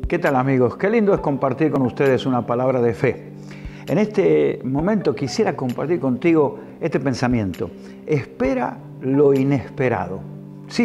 ¿Qué tal, amigos? Qué lindo es compartir con ustedes una palabra de fe. En este momento quisiera compartir contigo este pensamiento. Espera lo inesperado. Sí,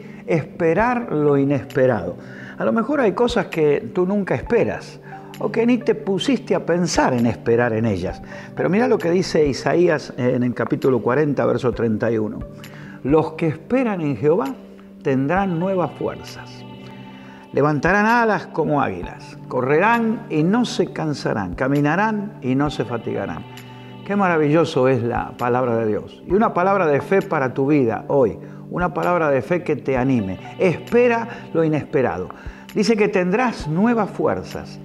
esperar lo inesperado. A lo mejor hay cosas que tú nunca esperas o que ni te pusiste a pensar en esperar en ellas. Pero mira lo que dice Isaías en el capítulo 40, verso 31. Los que esperan en Jehová tendrán nuevas fuerzas. Levantarán alas como águilas, correrán y no se cansarán, caminarán y no se fatigarán. Qué maravilloso es la palabra de Dios. Y una palabra de fe para tu vida hoy, una palabra de fe que te anime. Espera lo inesperado. Dice que tendrás nuevas fuerzas,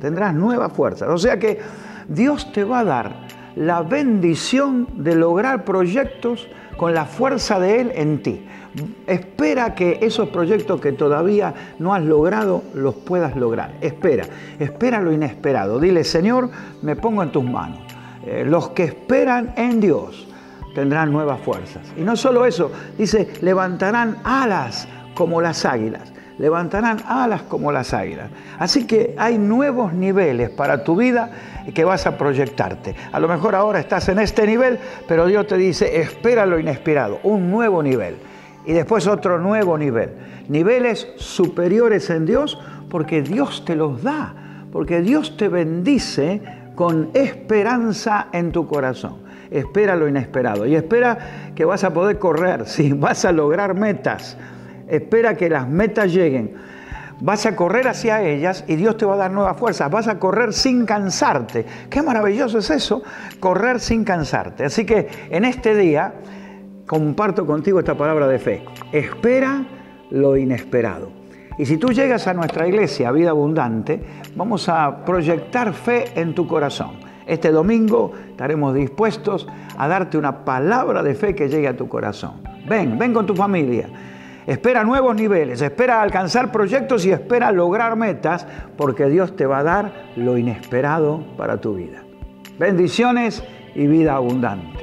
O sea que Dios te va a dar la bendición de lograr proyectos con la fuerza de Él en ti. Espera que esos proyectos que todavía no has logrado, los puedas lograr. Espera lo inesperado. Dile, Señor, me pongo en tus manos. Los que esperan en Dios tendrán nuevas fuerzas. Y no solo eso, dice, levantarán alas como las águilas. Levantarán alas como las águilas. Así que hay nuevos niveles para tu vida que vas a proyectarte. A lo mejor ahora estás en este nivel, pero Dios te dice, espera lo inesperado, un nuevo nivel. Y después otro nuevo nivel. Niveles superiores en Dios porque Dios te los da. Porque Dios te bendice con esperanza en tu corazón. Espera lo inesperado. Y espera que vas a poder correr, sí, vas a lograr metas. Espera que las metas lleguen. Vas a correr hacia ellas y Dios te va a dar nuevas fuerzas. Vas a correr sin cansarte. Qué maravilloso es eso, correr sin cansarte. Así que en este día comparto contigo esta palabra de fe. Espera lo inesperado. Y si tú llegas a nuestra iglesia, Vida Abundante, vamos a proyectar fe en tu corazón. Este domingo estaremos dispuestos a darte una palabra de fe que llegue a tu corazón. Ven con tu familia. Espera nuevos niveles, espera alcanzar proyectos y espera lograr metas, porque Dios te va a dar lo inesperado para tu vida. Bendiciones y vida abundante.